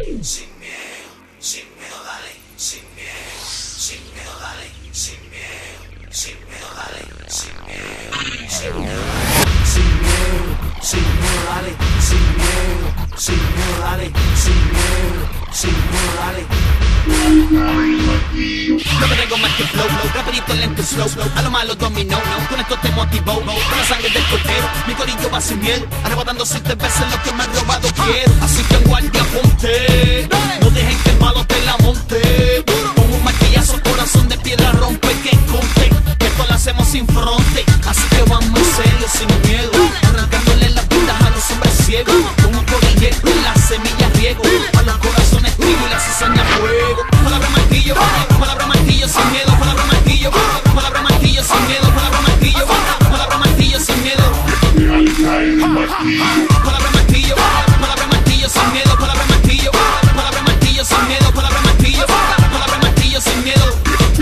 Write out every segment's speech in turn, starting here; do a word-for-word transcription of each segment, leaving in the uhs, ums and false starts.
Sin miedo, sin miedo, dale, sin miedo, sin miedo, dale, sin miedo, sin miedo, dale, sin miedo, sin miedo, sin miedo, sin miedo, dale, sin miedo, sin miedo, dale, sin miedo, sin miedo, dale. No te tengo más que flow, flow, rapidito, lento, slow, slow. A lo malo dominó, no, con esto te motivó, no. Con la sangre del cordero, mi corillo va sin miel, arrebatando siete veces lo que me han robado quiero. Así que en guardia ponte, no dejen que el malo te la monte. Con un martillazo, corazón de piedra rompe, que conte, que esto lo hacemos sin fronte. Así que vamos en serio, sin miedo, arrancándole las vidas a los hombres ciegos. Con un colillete en las semillas riego, a los corazones trigo y las cizañas fuego. Palabra martillo, palabra martillo sin miedo, palabra martillo, palabra martillo sin miedo, palabra martillo, palabra martillo sin miedo. Palabra martillo, palabra martillo sin miedo, palabra martillo, palabra martillo sin miedo, palabra martillo, palabra martillo sin miedo.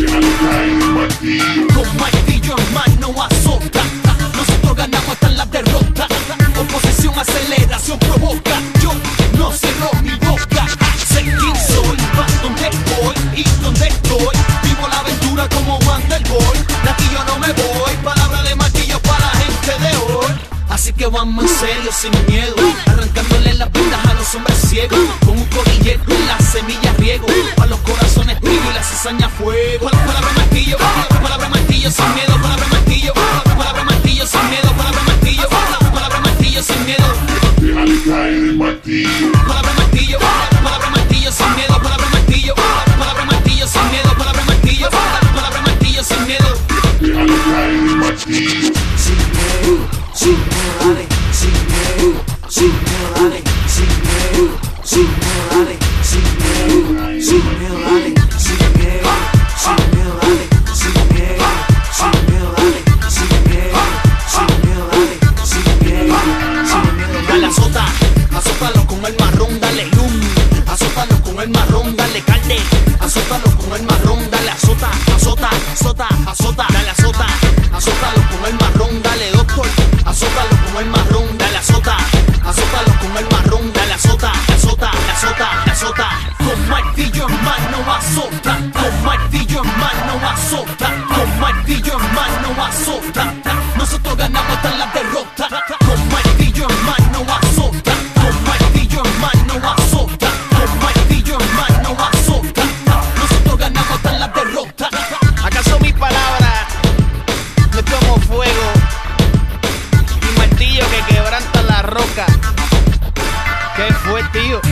Con martillo en mano azota, nosotros ganamos hasta en la derrota. Oposición, aceleración provoca, yo no cierro mi boca. Sé quién soy, vas donde voy y donde estoy. Vivo la aventura como Wonderboy. De aquí yo no me voy, palabra de martillo para la gente de hoy. Así que vamos en serio, sin miedo, arrancándole las vidas a los hombres ciegos. Con un colillete en las semillas riego, a los corazones trigo y la cizaña fuego. Palabra martillo, palabra martillo sin miedo, palabra martillo, palabra martillo sin miedo, palabra martillo, palabra martillo sin miedo. Déjale caer el martillo. Palabra martillo, palabra martillo sin miedo, palabra martillo, palabra martillo sin miedo, palabra martillo, palabra martillo sin miedo. Déjale caer el martillo. Sin miedo, sin miedo, dale, sin miedo, sin miedo, dale, sin miedo, sin miedo, dale, sin miedo, sin miedo, dale, sin miedo, sin miedo, dale, sin miedo, sin miedo, dale, sin miedo, sin miedo, dale, sin miedo, sin miedo, Dale azota, azótalo con el marrón, dale lum. Azótalo con el marrón, dale calde. Azótalo con el marrón, dale azota, azota, azota, azota, dale azota. Azótalo con el marrón, dale doctor. Azótalo con el marrón, dale azota. Azótalo con el marrón, dale azota, azota, azota, azota. Con martillo en mano azota, con martillo en mano azota, con martillo en mano azota. Nosotros ganamos hasta en la derrota. Con martillo en mano azota, con martillo en mano azota, con martillo en mano azota. Nosotros ganamos hasta en la derrota. ¿Acaso mis palabras no es como fuego y martillo que quebranta la roca? ¿Qué fue, tío?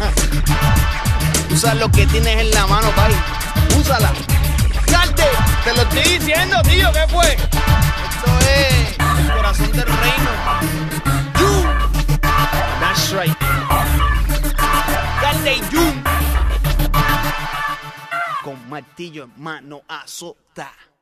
Usa lo que tienes en la mano, pai. Úsala. ¡Salte! Te lo estoy diciendo, tío. ¿Qué fue? Esto es el corazón del reino. You. That's right. Dale, you. Con martillo en mano azota.